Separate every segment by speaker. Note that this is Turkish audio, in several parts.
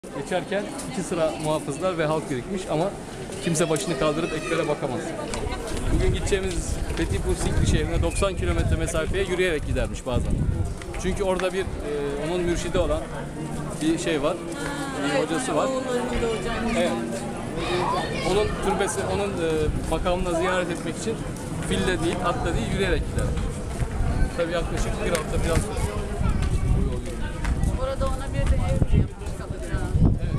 Speaker 1: Geçerken iki sıra muhafızlar ve halk birikmiş ama kimse başını kaldırıp eklere bakamaz. Bugün gideceğimiz Fetipur Sikri şehrine 90 kilometre mesafeye yürüyerek gidermiş bazen. Çünkü orada bir onun mürşidi olan bir şey var, bir hocası var. Evet. Onun türbesi, onun makamını ziyaret etmek için fille değil, atla değil, yürüyerek gider. Tabii yaklaşık bir hafta biraz
Speaker 2: orada ona bir de ev yapmış kalacağım.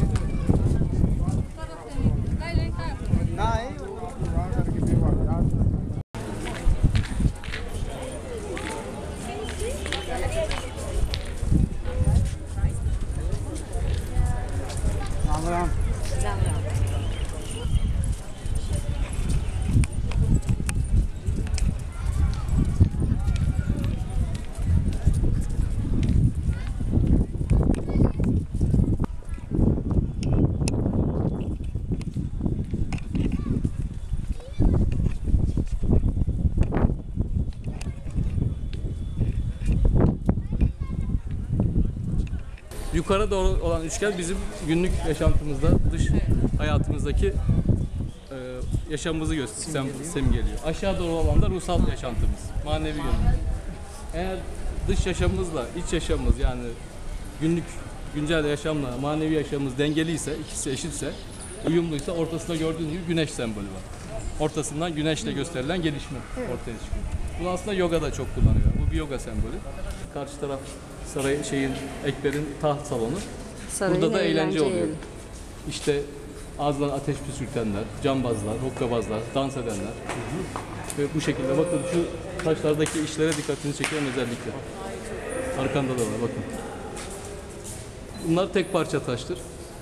Speaker 1: yukarı doğru olan üçgen bizim günlük yaşantımızda, dış hayatımızdaki yaşamımızı simgeliyor. Aşağı doğru olan da ruhsal yaşantımız, manevi yönümüz. Eğer dış yaşamımızla iç yaşamımız yani günlük güncel yaşamla manevi yaşamımız dengeliyse, ikisi eşitse, uyumluysa ortasında gördüğünüz gibi güneş sembolü var. Ortasından güneşle gösterilen gelişme ortaya çıkıyor. Bunu aslında yogada çok kullanıyor. Bu bir yoga sembolü. Karşı taraf Ekber'in taht salonu. Burada da eğlence oluyor. İşte ağzından ateş püskürtenler, cambazlar, hokkabazlar, dans edenler. Ve bu şekilde bakın şu taşlardaki işlere dikkatinizi çeken özellikle. Arkanda da var bakın. Bunlar tek parça taştır.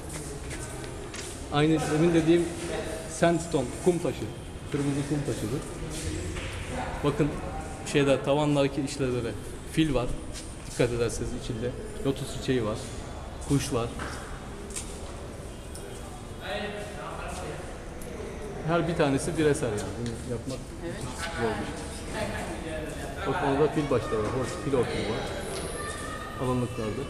Speaker 1: Aynı demin dediğim sandstone, kum taşı. Kırmızı kum taşıdır. Bakın tavandaki işlevlere fil var. Dikkat ederseniz içinde lotus çiçeği var. Kuş var. Her bir tanesi bir eser yani. Bunu yapmak zor bir şey. Bakın orada fil başları var. Fil ortamı var. Alınlıklarda.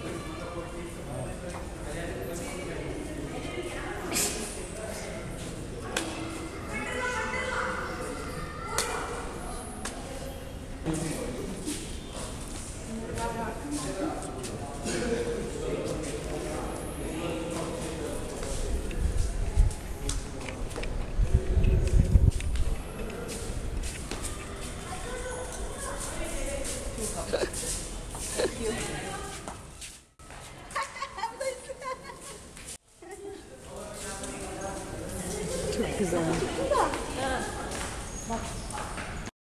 Speaker 2: Çok güzel.